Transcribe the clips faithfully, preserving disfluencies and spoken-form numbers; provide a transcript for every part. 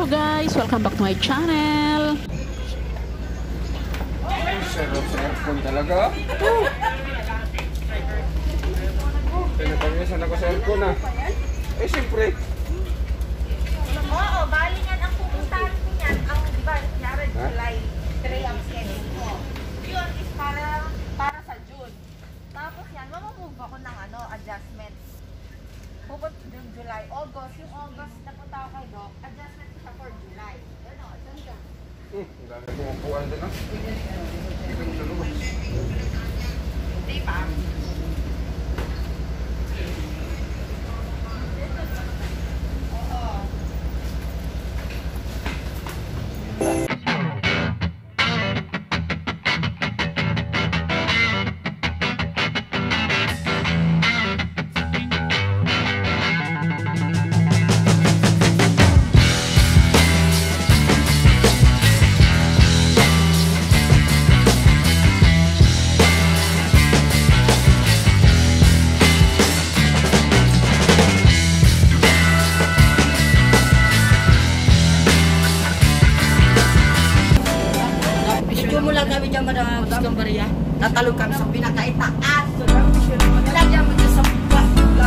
Hello guys! Welcome back to my channel! Sarap sa aircon talaga. Pinapamisan ako sa aircon ah. Eh siyempre. Oo, balingan ang pupuntahan ko niyan. Ang, di ba, nangyari July three ang schedule ko. Yun is para, para sa June. Tapos yan, mamamove ako ng ano, adjustments. Pupunta yung July, August. Yung August, napunta ako kay Doc. Adjustment ko siya for July. Yun o, dyan siya. Hmm, ang dami kong upuan din ah. Ikaw sa loob. Di ba? Mula kami dyan madama Buscang Baria, tatalog kami sa pinakaitaas. Lagyan mo dyan sa bas.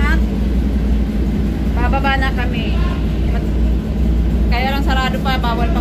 Bababa na kami. Kaya lang sarado pa, bawal pa